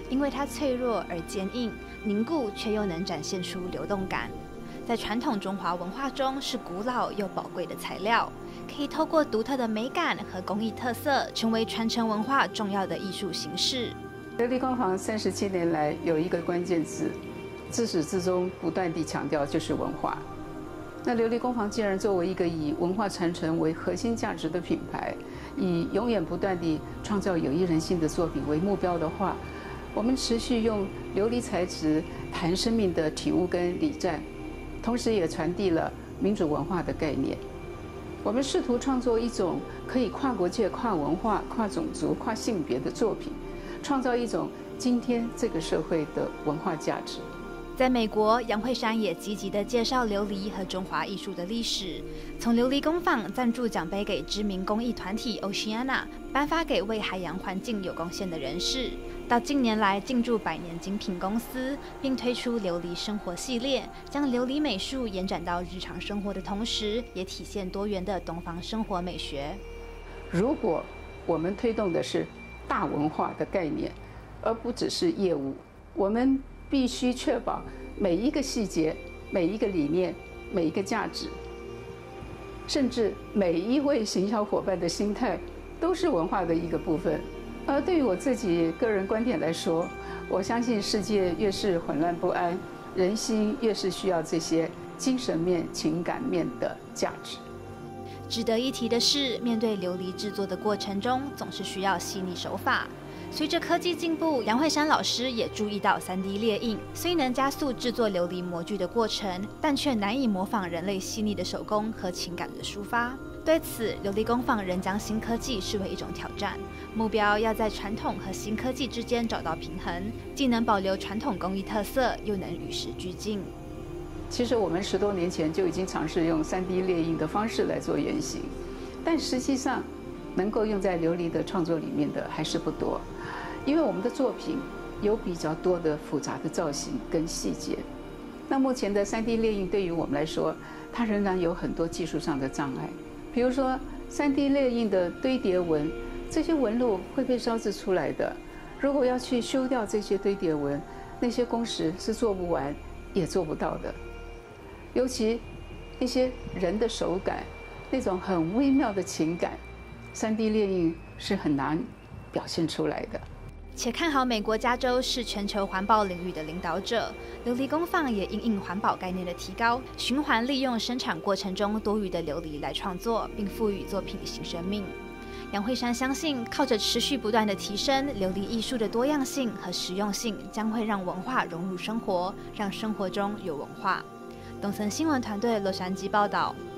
因为它脆弱而坚硬，凝固却又能展现出流动感。在传统中华文化中是古老又宝贵的材料，可以透过独特的美感和工艺特色，成为传承文化重要的艺术形式。 琉璃工坊37年来有一个关键字，自始至终不断地强调，就是文化。那琉璃工坊既然作为一个以文化传承为核心价值的品牌，以永远不断地创造有益人心的作品为目标的话，我们持续用琉璃材质谈生命的体悟跟礼赞，同时也传递了民主文化的概念。我们试图创作一种可以跨国界、跨文化、跨种族、跨性别的作品，创造一种今天这个社会的文化价值。 在美国，杨惠珊也积极地介绍琉璃和中华艺术的历史，从琉璃工坊赞助奖杯给知名公益团体 Oceana， 颁发给为海洋环境有贡献的人士，到近年来进驻百年精品公司，并推出琉璃生活系列，将琉璃美术延展到日常生活的同时，也体现多元的东方生活美学。 如果我们推动的是大文化的概念，而不只是业务，我们必须确保每一个细节、每一个理念、每一个价值，甚至每一位行销伙伴的心态，都是文化的一个部分。而对于我自己个人观点来说，我相信世界越是混乱不安，人心越是需要这些精神面、情感面的价值。 值得一提的是，面对琉璃制作的过程中，总是需要细腻手法。随着科技进步，杨惠珊老师也注意到3D 列印虽能加速制作琉璃模具的过程，但却难以模仿人类细腻的手工和情感的抒发。对此，琉璃工坊仍将新科技视为一种挑战，目标要在传统和新科技之间找到平衡，既能保留传统工艺特色，又能与时俱进。 其实我们10多年前就已经尝试用3D 列印的方式来做原型，但实际上能够用在琉璃的创作里面的还是不多，因为我们的作品有比较多的复杂的造型跟细节。那目前的3D 列印对于我们来说，它仍然有很多技术上的障碍，比如说3D 列印的堆叠纹，这些纹路会被烧制出来的，如果要去修掉这些堆叠纹，那些工时是做不完也做不到的。尤其那些人的手感，那种很微妙的情感，3D 列印是很难表现出来的。 且看好美国加州是全球环保领域的领导者，琉璃工坊也因应环保概念的提高，循环利用生产过程中多余的琉璃来创作，并赋予作品新生命。杨惠珊相信，靠着持续不断的提升，琉璃艺术的多样性和实用性将会让文化融入生活，让生活中有文化。东森新闻团队洛杉矶报道。